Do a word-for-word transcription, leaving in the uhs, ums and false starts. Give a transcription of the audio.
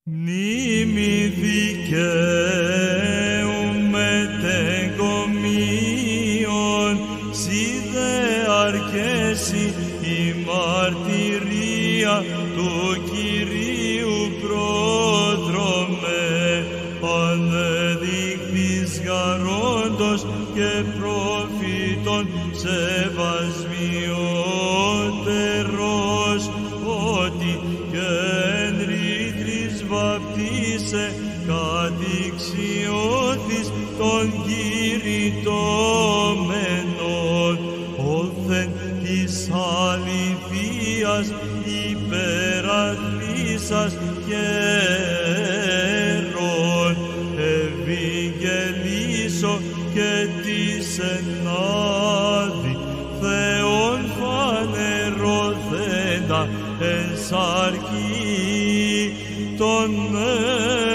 Μνήμη δικαίου μετεγκομίων, σοι δε αρκέσει η μαρτυρία του Κυρίου πρόδρομε, ανεδείχθης γαρόντος και προφήτων σεβασμιότερος, ότι και εν ρήτρης βαπτίσε κατηξιώθης των κηρυττόμενων, όθεν της αληθείας υπεραθλήσας χαίρον, ευηγγελίσω και της ενάδει Θεόν φανερωθέντα εν σαρκή των